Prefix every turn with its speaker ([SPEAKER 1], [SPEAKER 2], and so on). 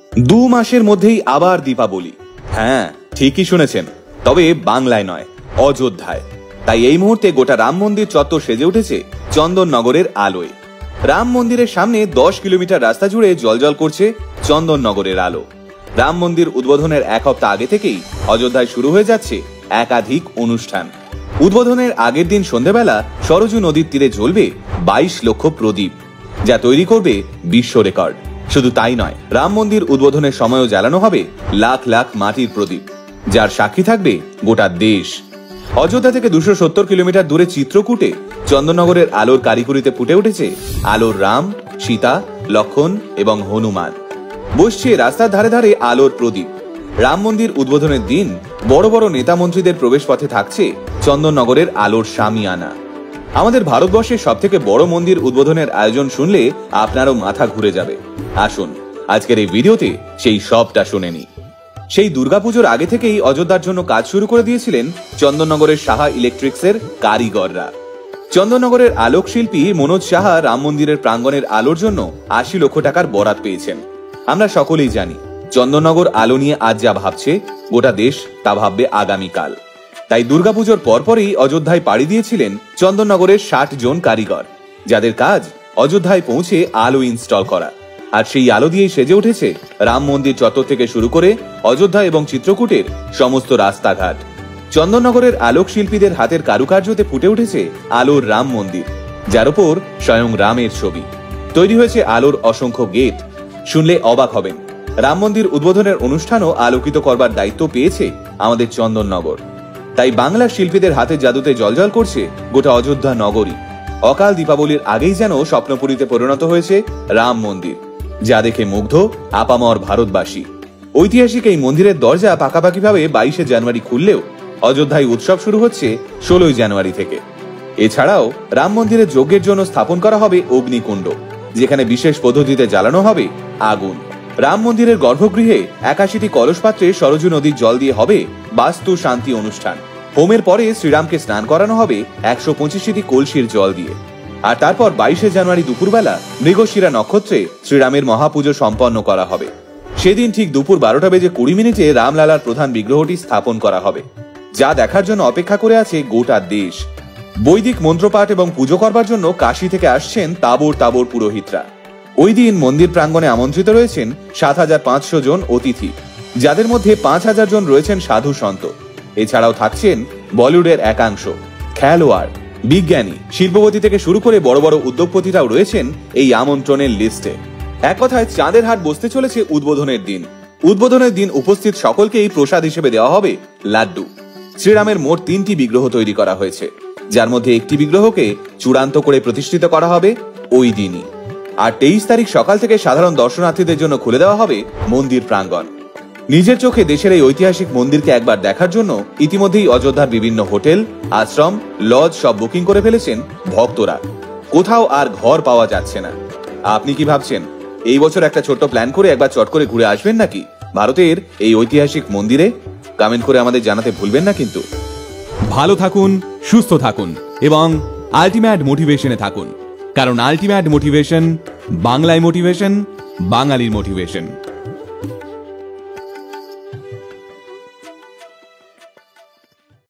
[SPEAKER 1] দু মাসের মধ্যেই আবার দীপাবলি। হ্যাঁ, ঠিকই শুনেছেন, তবে বাংলায় নয়, অযোধ্যায়। তাই এই মুহূর্তে গোটা রাম মন্দির চত্বর সেজে উঠেছে চন্দননগরের আলোয়। রাম মন্দিরের সামনে 10 কিলোমিটার রাস্তা জুড়ে জ্বলজ্বল করছে চন্দননগরের আলো। রাম মন্দির উদ্বোধনের এক সপ্তাহ আগে থেকেই অযোধ্যায় শুরু হয়ে যাচ্ছে একাধিক অনুষ্ঠান। উদ্বোধনের আগের দিন সন্ধ্যাবেলা সরজু নদীর তীরে জ্বলবে 22 লক্ষ প্রদীপ, যা তৈরি করবে বিশ্ব রেকর্ড। শুধু তাই নয়, রাম মন্দির উদ্বোধনের সময়ও জ্বালানো হবে লাখ লাখ মাটির প্রদীপ, যার সাক্ষী থাকবে গোটা দেশ। অযোধ্যা থেকে 270 কিলোমিটার দূরে চিত্রকূটে চন্দননগরের আলোর কারিগরিতে ফুটে উঠেছে আলোর রাম, সীতা, লক্ষণ এবং হনুমান। বসছে রাস্তার ধারে ধারে আলোর প্রদীপ। রাম মন্দির উদ্বোধনের দিন বড় বড় নেতা মন্ত্রীদের প্রবেশ পথে থাকছে চন্দননগরের আলোর শামিয়ানা। আমাদের ভারতবর্ষের সব থেকে বড় মন্দির উদ্বোধনের আয়োজন শুনলে আপনারও মাথা ঘুরে যাবে। আসুন আজকের এই ভিডিওতে সেই সবটা শুনে নিই। সেই দুর্গাপুজোর আগে থেকেই অযোধ্যার জন্য কাজ শুরু করে দিয়েছিলেন চন্দননগরের সাহা ইলেকট্রিক্সের কারিগররা। চন্দননগরের আলোক শিল্পী মনোজ সাহা রাম মন্দিরের প্রাঙ্গণের আলোর জন্য 80 লক্ষ টাকার বরাত পেয়েছেন। আমরা সকলেই জানি, চন্দননগর আলো নিয়ে আজ যা ভাবছে গোটা দেশ তা ভাববে আগামীকাল। তাই দুর্গাপুজোর পরপরই অযোধ্যায় পাড়ি দিয়েছিলেন চন্দননগরের 60 জন কারিগর, যাদের কাজ অযোধ্যায় পৌঁছে আলো ইনস্টল করা। আর সেই আলো দিয়েই সেজে উঠেছে রাম মন্দির চত্বর থেকে শুরু করে অযোধ্যা এবং চিত্রকূটের সমস্ত রাস্তাঘাট। চন্দননগরের আলোক শিল্পীদের হাতের কারুকার্যতে ফুটে উঠেছে আলোর রাম মন্দির, যার উপর স্বয়ং রামের ছবি। তৈরি হয়েছে আলোর অসংখ্য গেট। শুনলে অবাক হবেন, রাম মন্দির উদ্বোধনের অনুষ্ঠানও আলোকিত করবার দায়িত্ব পেয়েছে আমাদের চন্দননগর। তাই বাংলার শিল্পীদের হাতে জাদুতে জ্বলজ্বল করছে গোটা অযোধ্যা নগরী। অকাল দীপাবলির আগেই যেন স্বপ্নপুরীতে পরিণত হয়েছে রাম মন্দির, যা দেখে মুগ্ধ আপামর ভারতবাসী। ঐতিহাসিক এই মন্দিরের দরজা পাকাপাকিভাবে 22 জানুয়ারি খুললেও অযোধ্যায় উৎসব শুরু হচ্ছে 16 জানুয়ারি থেকে। এছাড়াও রাম মন্দিরের যজ্ঞের জন্য স্থাপন করা হবে অগ্নিকুণ্ড, যেখানে বিশেষ পদ্ধতিতে জ্বালানো হবে আগুন। রাম মন্দিরের গর্ভগৃহে 81টি কলস পাত্রে সরজু নদীর জল দিয়ে হবে বাস্তু শান্তি অনুষ্ঠান। হোমের পরে শ্রীরামকে স্নান করানো হবে 125টি কলসির জল দিয়ে। আর তারপর 22 জানুয়ারি দুপুরবেলা মৃগশিরা নক্ষত্রে শ্রীরামের মহাপুজো সম্পন্ন করা হবে। সেদিন ঠিক দুপুর 12:20 রামলালার প্রধান বিগ্রহটি স্থাপন করা হবে, যা দেখার জন্য অপেক্ষা করে আছে গোটা দেশ। বৈদিক মন্ত্রপাঠ এবং পুজো করবার জন্য কাশী থেকে আসছেন তাবর তাবর পুরোহিতরা। ওই দিন মন্দির প্রাঙ্গণে আমন্ত্রিত রয়েছেন 7500 জন অতিথি, যাদের মধ্যে 5000 জন রয়েছেন সাধু সন্ত। এছাড়াও থাকছেন বলিউডের একাংশ, খেলোয়াড়, বিজ্ঞানী, শিল্পপতি থেকে শুরু করে বড় বড় উদ্যোগপতিরাও রয়েছেন এই আমন্ত্রণের লিস্টে। এক কথায় চাঁদের হাট বসতে চলেছে উদ্বোধনের দিন। উদ্বোধনের দিন উপস্থিত সকলকেই প্রসাদ হিসেবে দেওয়া হবে লাড্ডু। শ্রীরামের মোট 3টি বিগ্রহ তৈরি করা হয়েছে, যার মধ্যে একটি বিগ্রহকে চূড়ান্ত করে প্রতিষ্ঠিত করা হবে ওই দিনই। আর 23 তারিখ সকাল থেকে সাধারণ দর্শনার্থীদের জন্য খুলে দেওয়া হবে মন্দির প্রাঙ্গণ। নিজের চোখে দেশের এই ঐতিহাসিক মন্দিরকে একবার দেখার জন্য ইতিমধ্যেই অযোধ্যার বিভিন্ন হোটেল, আশ্রম, লজ সব বুকিং করে ফেলেছেন ভক্তরা। কোথাও আর ঘর পাওয়া যাচ্ছে না। আপনি কি ভাবছেন, এই বছর একটা ছোট্ট প্ল্যান করে একবার চট করে ঘুরে আসবেন নাকি ভারতের এই ঐতিহাসিক মন্দিরে? কমেন্ট করে আমাদের জানাতে ভুলবেন না কিন্তু।
[SPEAKER 2] ভালো থাকুন, সুস্থ থাকুন এবং আলটিমেট মোটিভেশনে থাকুন, কারণ আলটিমেট মোটিভেশন বাংলায় মোটিভেশন, বাঙালির মোটিভেশন।